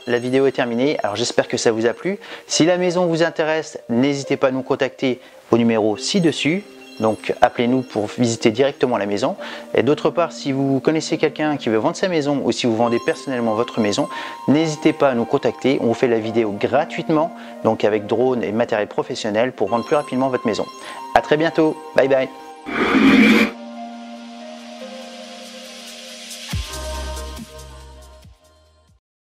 la vidéo est terminée. Alors j'espère que ça vous a plu. Si la maison vous intéresse, n'hésitez pas à nous contacter au numéro ci-dessus. Donc appelez-nous pour visiter directement la maison. Et d'autre part, si vous connaissez quelqu'un qui veut vendre sa maison ou si vous vendez personnellement votre maison, n'hésitez pas à nous contacter. On vous fait la vidéo gratuitement, donc avec drone et matériel professionnel pour vendre plus rapidement votre maison. À très bientôt. Bye bye.